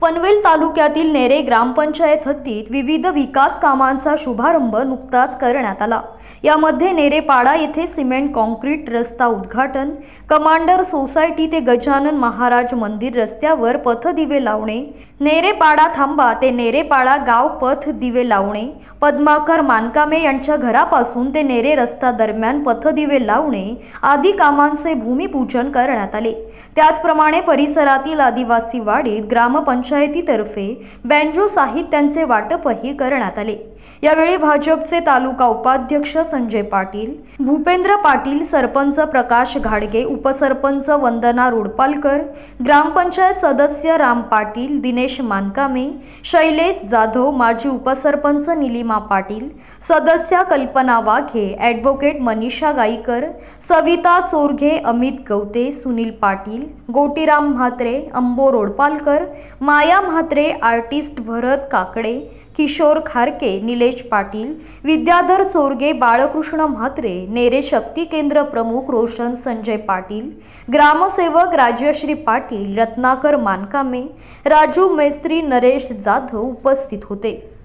पनवेल तालुक्यातील नेरे ग्रामपंचायत हद्दीत विविध विकास कामांचा शुभारंभ नुकताच करण्यात आला। यामध्ये नेरेपाडा येथे सिमेंट कॉन्क्रीट रस्ता उद्घाटन, कमांडर सोसायटी ते गजानन महाराज मंदिर रस्त्यावर पथदिवे लावणे, नेरेपाडा थांबा ते नेरेपाडा गाव पथ दिवे लावणे, पद्माकर मानकामे यांच्या घरापासून ते नेरे रस्ता दरम्यान पथदिवे लावणे आदी कामांचे भूमिपूजन करण्यात आले। त्याचप्रमाणे परिसरातील आदिवासी वाडीत ग्रामपंचायतीतर्फे बँजो साहित्यांचे वाटपही करण्यात आले। यावेळी भाजपचे तालुका उपाध्यक्ष संजय पाटील, भूपेंद्र पाटील, सरपंच प्रकाश घाडगे, उपसरपंच वंदना रोडपालकर, ग्रामपंचायत सदस्य राम पाटील, दिनेश मानकामे, शैलेश जाधव, माजी उपसरपंच निलिमा पाटील, सदस्या कल्पना वाघे, ॲडव्होकेट मनीषा गाईकर, सविता चोरघे, अमित गवते, सुनील पाटील, गोटीराम म्हात्रे, अंबो रोडपालकर, माया म्हात्रे, आर्टिस्ट भरत काकडे, किशोर खारके, निलेश पाटील, विद्याधर चोरगे, बाळकृष्ण म्हात्रे, नेरे शक्ती केंद्र प्रमुख रोशन संजय पाटील, ग्रामसेवक राजश्री पाटील, रत्नाकर मानकामे, राजू मेस्त्री, नरेश जाधव उपस्थित होते।